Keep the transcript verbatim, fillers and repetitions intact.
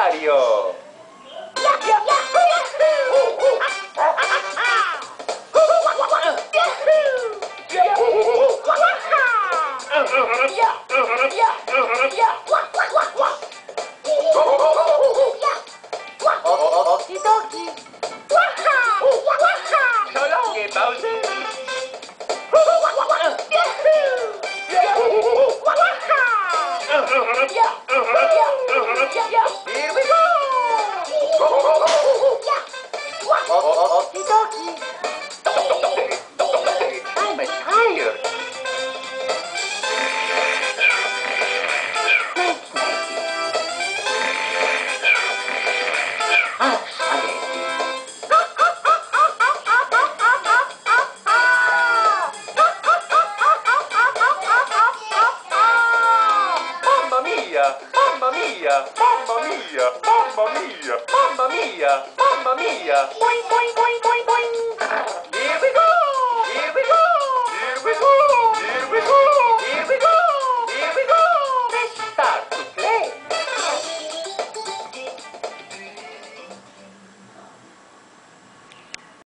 Mario! Okidoki. So long, eh, Bowser! Here we go! Okidoki. I'm tired. Ah, spaghetti. Mamma mia! Mamma mia! Mamma mia! Mamma mia! Mamma mia! Mamma mia! Boing, boing, boing, boing, boing. Here we go!